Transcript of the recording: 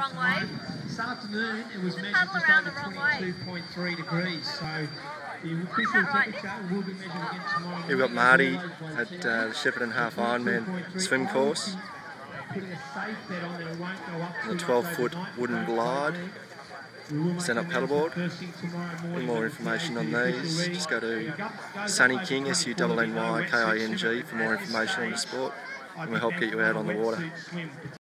wrong way. This afternoon it was measured paddle just around over the wrong way. 22.3 degrees, so the official temperature will be measured again tomorrow. We've got Marty at the Shepparton Half Ironman swim course. The 12-foot wooden glide. Stand up paddleboard. For more information on these, just go to Sunny King, SUNNYKING, for more information on the sport, and we'll help get you out on the water.